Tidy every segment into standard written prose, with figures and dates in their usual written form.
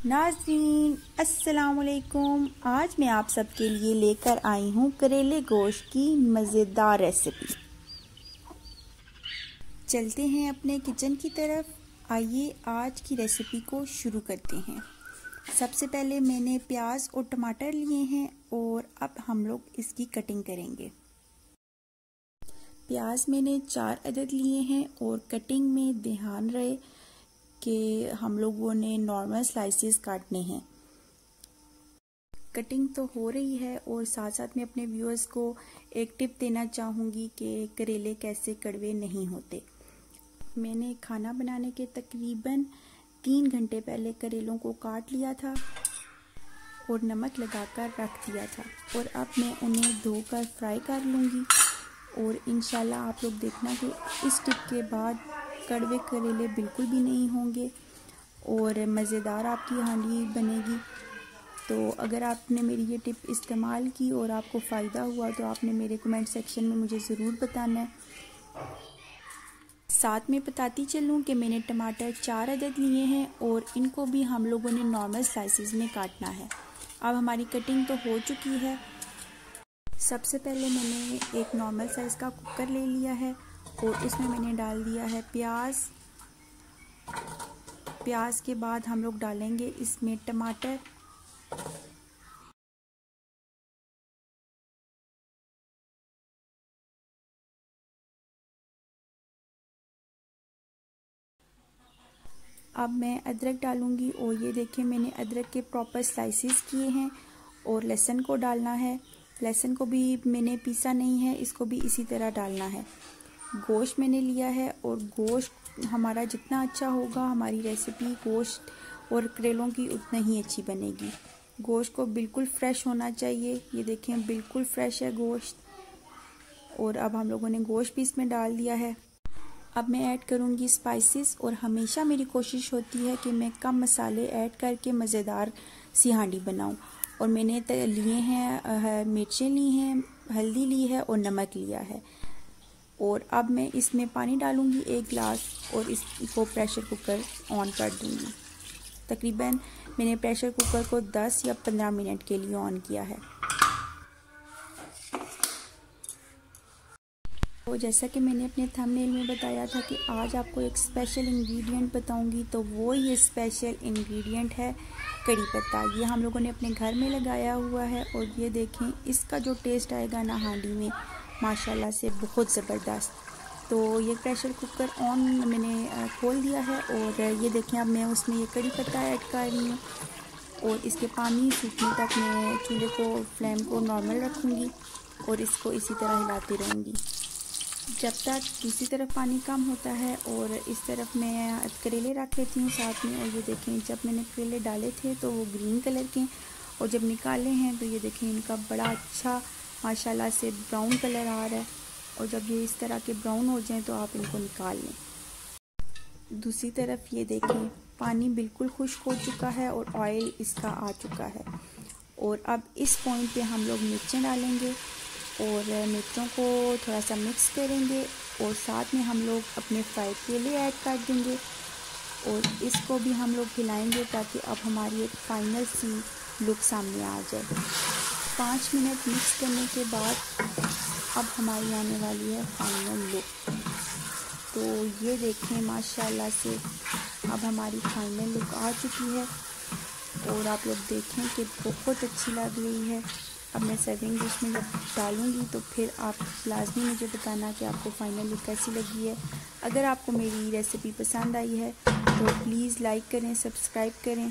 नाज़रीन अस्सलाम वालेकुम। आज मैं आप सबके लिए लेकर आई हूँ करेले गोश्त की मज़ेदार रेसिपी। चलते हैं अपने किचन की तरफ। आइए आज की रेसिपी को शुरू करते हैं। सबसे पहले मैंने प्याज और टमाटर लिए हैं और अब हम लोग इसकी कटिंग करेंगे। प्याज मैंने 4 अदद लिए हैं और कटिंग में ध्यान रहे कि हम लोगों ने नॉर्मल स्लाइसेस काटने हैं। कटिंग तो हो रही है और साथ साथ मैं अपने व्यूअर्स को एक टिप देना चाहूँगी कि करेले कैसे कड़वे नहीं होते। मैंने खाना बनाने के तकरीबन 3 घंटे पहले करेलों को काट लिया था और नमक लगाकर रख दिया था और अब मैं उन्हें धोकर फ्राई कर लूँगी और इंशाल्लाह आप लोग देखना कि इस टिप के बाद कड़वे करेले बिल्कुल भी नहीं होंगे और मज़ेदार आपकी हांडी बनेगी। तो अगर आपने मेरी ये टिप इस्तेमाल की और आपको फ़ायदा हुआ तो आपने मेरे कमेंट सेक्शन में मुझे ज़रूर बताना है। साथ में बताती चलूँ कि मैंने टमाटर 4 अदद लिए हैं और इनको भी हम लोगों ने नॉर्मल स्लाइसेस में काटना है। अब हमारी कटिंग तो हो चुकी है। सबसे पहले मैंने एक नॉर्मल साइज़ का कुकर ले लिया है और उसमें मैंने डाल दिया है प्याज के बाद हम लोग डालेंगे इसमें टमाटर, अब मैं अदरक डालूंगी और ये देखिए मैंने अदरक के प्रॉपर स्लाइसेस किए हैं और लहसुन को डालना है। लहसुन को भी मैंने पीसा नहीं है, इसको भी इसी तरह डालना है। गोश्त मैंने लिया है और गोश्त हमारा जितना अच्छा होगा हमारी रेसिपी गोश्त और करेलों की उतना ही अच्छी बनेगी। गोश्त को बिल्कुल फ्रेश होना चाहिए। ये देखें बिल्कुल फ्रेश है गोश्त। और अब हम लोगों ने गोश्त भी इसमें डाल दिया है। अब मैं ऐड करूँगी स्पाइसेस और हमेशा मेरी कोशिश होती है कि मैं कम मसाले ऐड करके मज़ेदार सी हांडी बनाऊँ। और मैंने लिए हैं मिर्चें ली हैं, हल्दी ली है और नमक लिया है। और अब मैं इसमें पानी डालूंगी 1 गिलास और इसको प्रेशर कुकर ऑन कर दूंगी। तकरीबन मैंने प्रेशर कुकर को 10 या 15 मिनट के लिए ऑन किया है। तो जैसा कि मैंने अपने थंबनेल में बताया था कि आज आपको एक स्पेशल इंग्रेडिएंट बताऊंगी, तो वो ये स्पेशल इंग्रेडिएंट है कड़ी पत्ता। ये हम लोगों ने अपने घर में लगाया हुआ है और ये देखें इसका जो टेस्ट आएगा ना हांडी में माशाल्लाह से बहुत ज़बरदस्त। तो ये प्रेशर कुकर ऑन मैंने खोल दिया है और ये देखें अब मैं उसमें ये कड़ी पत्ता ऐड कर रही हूँ और इसके पानी सूखने तक मैं चूल्हे को फ्लेम को नॉर्मल रखूँगी और इसको इसी तरह हिलाती रहूँगी जब तक दूसरी तरफ पानी कम होता है। और इस तरफ मैं करेले रख लेती हूँ साथ में। और ये देखें जब मैंने करेले डाले थे तो वो ग्रीन कलर के और जब निकाले हैं तो ये देखें इनका बड़ा अच्छा माशाल्लाह से ब्राउन कलर आ रहा है। और जब ये इस तरह के ब्राउन हो जाएं तो आप इनको निकाल लें। दूसरी तरफ ये देखें पानी बिल्कुल खुश्क हो चुका है और ऑयल इसका आ चुका है। और अब इस पॉइंट पे हम लोग मिर्चें डालेंगे और मिर्चों को थोड़ा सा मिक्स करेंगे और साथ में हम लोग अपने फ्राई केले ऐड कर देंगे और इसको भी हम लोग हिलाएंगे ताकि अब हमारी एक फाइनल सी लुक सामने आ जाए। 5 मिनट मिक्स करने के बाद अब हमारी आने वाली है फाइनल लुक। तो ये देखें माशाल्लाह से अब हमारी फाइनल लुक आ चुकी है और आप लोग देखें कि बहुत अच्छी लग रही है। अब मैं सर्विंग डिश में जब डालूँगी तो फिर आप लाजमी मुझे बताना कि आपको फाइनल लुक कैसी लगी है। अगर आपको मेरी रेसिपी पसंद आई है तो प्लीज़ लाइक करें, सब्सक्राइब करें।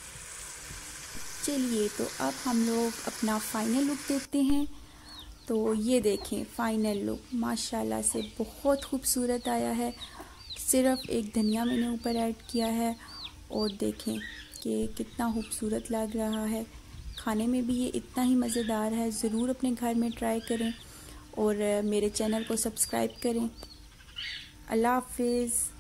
चलिए तो अब हम लोग अपना फाइनल लुक देखते हैं। तो ये देखें फाइनल लुक माशाल्लाह से बहुत खूबसूरत आया है। सिर्फ़ एक धनिया मैंने ऊपर ऐड किया है और देखें कि कितना खूबसूरत लग रहा है। खाने में भी ये इतना ही मज़ेदार है। ज़रूर अपने घर में ट्राई करें और मेरे चैनल को सब्सक्राइब करें। अल्लाह हाफ़िज़।